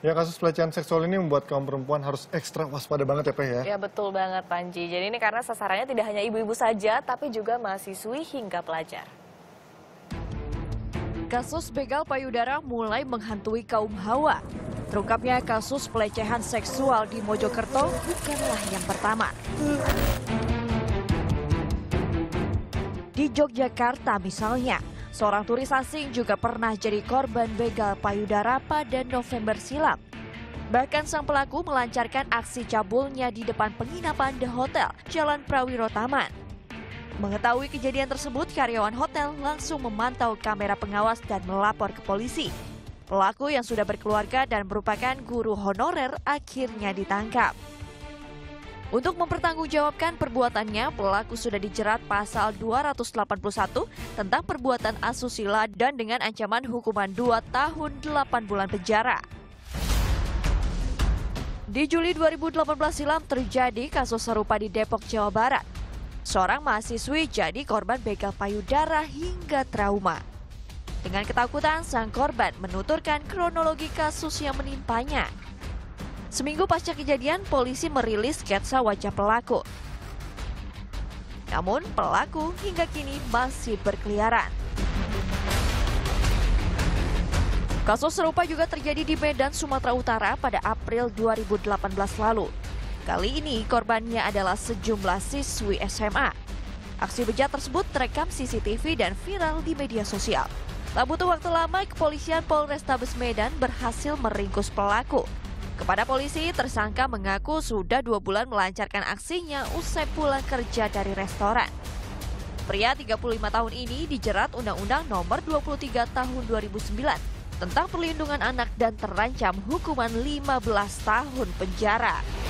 Ya, kasus pelecehan seksual ini membuat kaum perempuan harus ekstra waspada banget ya, Peh ya? Ya betul banget Panji. Jadi ini karena sasarannya tidak hanya ibu-ibu saja, tapi juga mahasiswi hingga pelajar. Kasus begal payudara mulai menghantui kaum hawa. Terungkapnya kasus pelecehan seksual di Mojokerto bukanlah yang pertama. Di Yogyakarta misalnya, seorang turis asing juga pernah jadi korban begal payudara pada November silam. Bahkan sang pelaku melancarkan aksi cabulnya di depan penginapan The Hotel, Jalan Prawiro Taman. Mengetahui kejadian tersebut, karyawan hotel langsung memantau kamera pengawas dan melapor ke polisi. Pelaku yang sudah berkeluarga dan merupakan guru honorer akhirnya ditangkap. Untuk mempertanggungjawabkan perbuatannya, pelaku sudah dijerat pasal 281 tentang perbuatan asusila dan dengan ancaman hukuman 2 tahun 8 bulan penjara. Di Juli 2018 silam terjadi kasus serupa di Depok, Jawa Barat. Seorang mahasiswi jadi korban begal payudara hingga trauma. Dengan ketakutan, sang korban menuturkan kronologi kasus yang menimpanya. Seminggu pasca kejadian, polisi merilis sketsa wajah pelaku. Namun, pelaku hingga kini masih berkeliaran. Kasus serupa juga terjadi di Medan, Sumatera Utara pada April 2018 lalu. Kali ini korbannya adalah sejumlah siswi SMA. Aksi bejat tersebut terekam CCTV dan viral di media sosial. Tak butuh waktu lama, kepolisian Polrestabes Medan berhasil meringkus pelaku. Kepada polisi, tersangka mengaku sudah 2 bulan melancarkan aksinya usai pulang kerja dari restoran. Pria 35 tahun ini dijerat Undang-Undang Nomor 23 Tahun 2009 tentang perlindungan anak dan terancam hukuman 15 tahun penjara.